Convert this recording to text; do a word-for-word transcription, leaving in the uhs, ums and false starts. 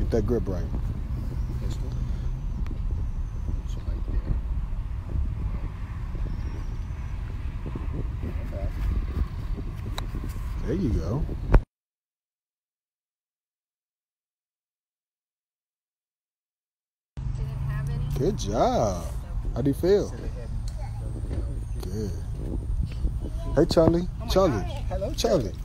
Get that grip right. Pistol. So right there. Okay. There you go. Did it have any? Good job. How do you feel? Good. Hey, Charlie. Oh Charlie. gosh. Hello, Charlie.